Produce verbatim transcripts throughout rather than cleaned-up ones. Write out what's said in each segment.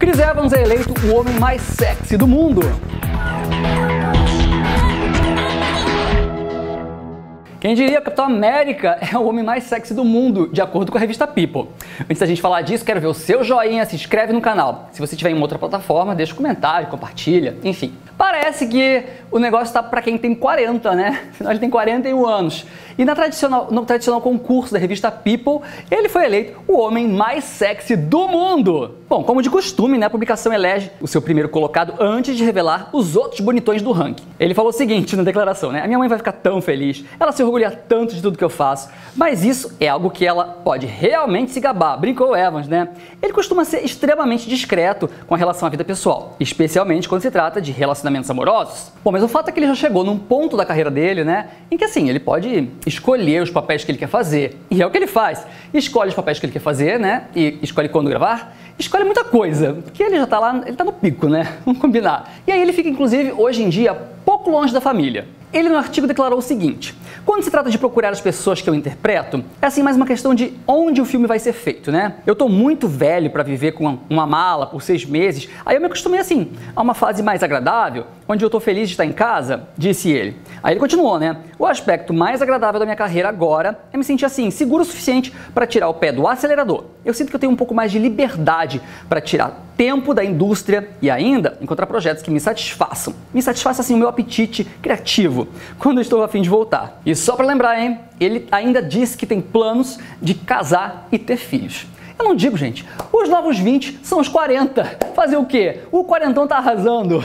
Chris Evans é eleito o homem mais sexy do mundo. Quem diria que o Capitão América é o homem mais sexy do mundo, de acordo com a revista People. Antes da gente falar disso, quero ver o seu joinha, se inscreve no canal. Se você estiver em uma outra plataforma, deixa um comentário, compartilha, enfim. Parece que o negócio tá pra quem tem quarenta, né? Afinal, ele tem quarenta e um anos. E na tradicional, no tradicional concurso da revista People, ele foi eleito o homem mais sexy do mundo. Bom, como de costume, né, a publicação elege o seu primeiro colocado antes de revelar os outros bonitões do ranking. Ele falou o seguinte na declaração, né? A minha mãe vai ficar tão feliz, ela se orgulha tanto de tudo que eu faço, mas isso é algo que ela pode realmente se gabar, brincou Evans, né? Ele costuma ser extremamente discreto com relação à vida pessoal, especialmente quando se trata de relacionamentos amorosos. Bom, mas o fato é que ele já chegou num ponto da carreira dele, né, em que assim, ele pode escolher os papéis que ele quer fazer, e é o que ele faz. Escolhe os papéis que ele quer fazer, né, e escolhe quando gravar, escolhe muita coisa, porque ele já tá lá, ele tá no pico, né, vamos combinar. E aí ele fica, inclusive, hoje em dia, pouco longe da família. Ele no artigo declarou o seguinte: quando se trata de procurar as pessoas que eu interpreto, é assim mais uma questão de onde o filme vai ser feito, né? Eu tô muito velho para viver com uma mala por seis meses, aí eu me acostumei assim, a uma fase mais agradável, onde eu tô feliz de estar em casa, disse ele. Aí ele continuou, né? O aspecto mais agradável da minha carreira agora é me sentir assim, seguro o suficiente para tirar o pé do acelerador. Eu sinto que eu tenho um pouco mais de liberdade para tirar tempo da indústria e ainda encontrar projetos que me satisfaçam. Me satisfaça assim o meu apetite criativo quando eu estou a fim de voltar. E só para lembrar, hein, ele ainda disse que tem planos de casar e ter filhos. Eu não digo, gente, os novos vinte são os quarenta. Fazer o quê? O quarentão tá arrasando.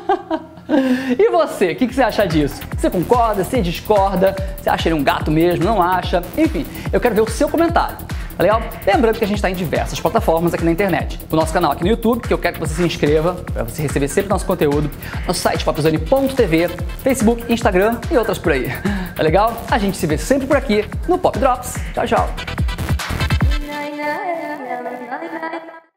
E você, o que, que você acha disso? Você concorda? Você discorda? Você acha ele um gato mesmo? Não acha? Enfim, eu quero ver o seu comentário. Tá legal? Lembrando que a gente está em diversas plataformas aqui na internet. O nosso canal aqui no YouTube, que eu quero que você se inscreva para você receber sempre nosso conteúdo. No site popzone ponto tv, Facebook, Instagram e outras por aí. Tá legal? A gente se vê sempre por aqui no Pop Drops. Tchau, tchau.